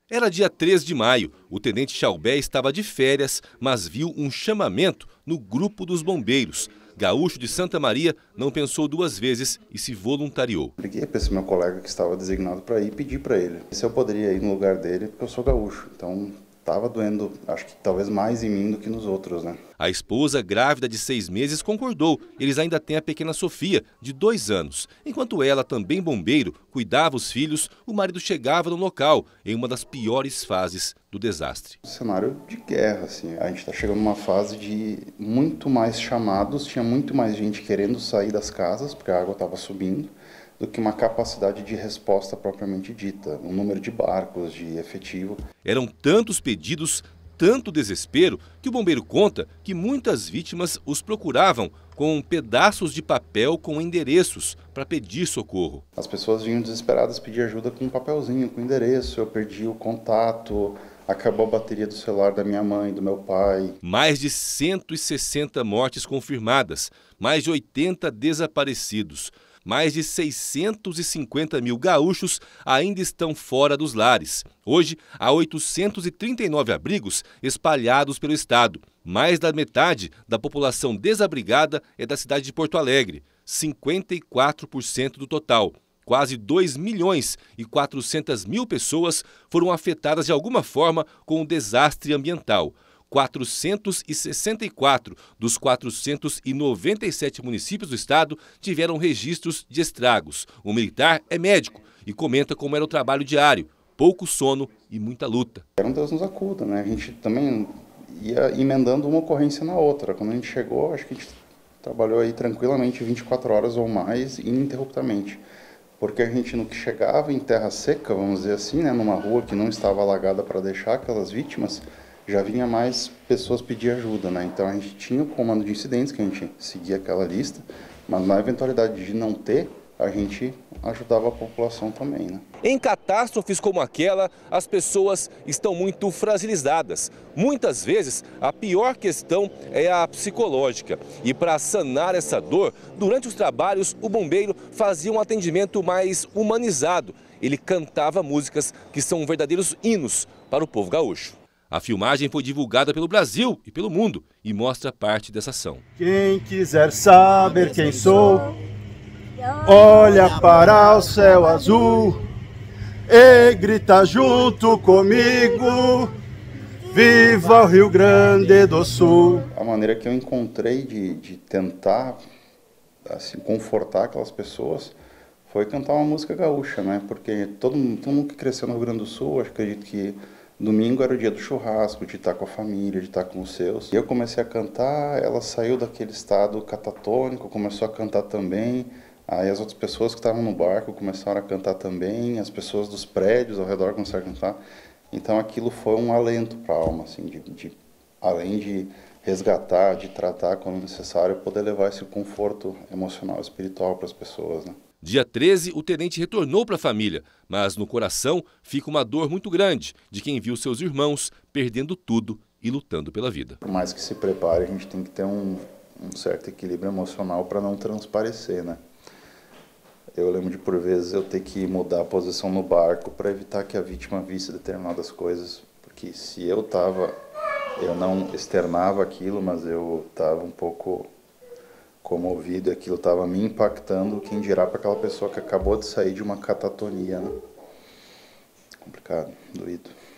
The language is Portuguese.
Era dia 3 de maio. O tenente Chaubé estava de férias, mas viu um chamamento no grupo dos bombeiros. Gaúcho de Santa Maria não pensou duas vezes e se voluntariou. Liguei para esse meu colega que estava designado para ir e pedi para ele se eu poderia ir no lugar dele, porque eu sou gaúcho. Então estava doendo, acho que talvez mais em mim do que nos outros, né? A esposa, grávida de 6 meses, concordou. Eles ainda têm a pequena Sofia, de 2 anos. Enquanto ela, também bombeiro, cuidava os filhos, o marido chegava no local, em uma das piores fases do desastre. Cenário de guerra, assim. A gente está chegando numa fase de muito mais chamados, tinha muito mais gente querendo sair das casas, porque a água estava subindo, do que uma capacidade de resposta propriamente dita, um número de barcos, de efetivo. Eram tantos pedidos, tanto desespero, que o bombeiro conta que muitas vítimas os procuravam com pedaços de papel com endereços para pedir socorro. As pessoas vinham desesperadas pedir ajuda com um papelzinho, com endereço, eu perdi o contato, acabou a bateria do celular da minha mãe, do meu pai. Mais de 160 mortes confirmadas, mais de 80 desaparecidos. Mais de 650 mil gaúchos ainda estão fora dos lares. Hoje, há 839 abrigos espalhados pelo estado. Mais da metade da população desabrigada é da cidade de Porto Alegre, 54% do total. Quase 2.400.000 pessoas foram afetadas de alguma forma com o desastre ambiental. 464 dos 497 municípios do estado tiveram registros de estragos. O militar é médico e comenta como era o trabalho diário, pouco sono e muita luta. Era um Deus nos acuda, né? A gente também ia emendando uma ocorrência na outra. Quando a gente chegou, acho que a gente trabalhou aí tranquilamente 24 horas ou mais, ininterruptamente. Porque a gente, no que chegava em terra seca, vamos dizer assim, né, numa rua que não estava alagada para deixar aquelas vítimas, já vinha mais pessoas pedir ajuda, né? Então a gente tinha o comando de incidentes, que a gente seguia aquela lista, mas na eventualidade de não ter, a gente ajudava a população também, né? Em catástrofes como aquela, as pessoas estão muito fragilizadas. Muitas vezes, a pior questão é a psicológica. E para sanar essa dor, durante os trabalhos, o bombeiro fazia um atendimento mais humanizado. Ele cantava músicas que são verdadeiros hinos para o povo gaúcho. A filmagem foi divulgada pelo Brasil e pelo mundo e mostra parte dessa ação. Quem quiser saber quem sou, olha para o céu azul e grita junto comigo, viva o Rio Grande do Sul. A maneira que eu encontrei de tentar assim, confortar aquelas pessoas foi cantar uma música gaúcha, né? Porque todo mundo que cresceu no Rio Grande do Sul, acho que acredito que domingo era o dia do churrasco, de estar com a família, de estar com os seus. E eu comecei a cantar, ela saiu daquele estado catatônico, começou a cantar também. Aí as outras pessoas que estavam no barco começaram a cantar também, as pessoas dos prédios ao redor começaram a cantar. Então aquilo foi um alento para a alma, assim, além de resgatar, de tratar quando necessário, poder levar esse conforto emocional, espiritual para as pessoas, né? Dia 13, o tenente retornou para a família, mas no coração fica uma dor muito grande de quem viu seus irmãos perdendo tudo e lutando pela vida. Por mais que se prepare, a gente tem que ter um certo equilíbrio emocional para não transparecer, né? Eu lembro de, por vezes, eu ter que mudar a posição no barco para evitar que a vítima visse determinadas coisas, porque se eu não externava aquilo, mas eu estava um pouco comovido, aquilo estava me impactando, quem dirá para aquela pessoa que acabou de sair de uma catatonia, né? Complicado, doído.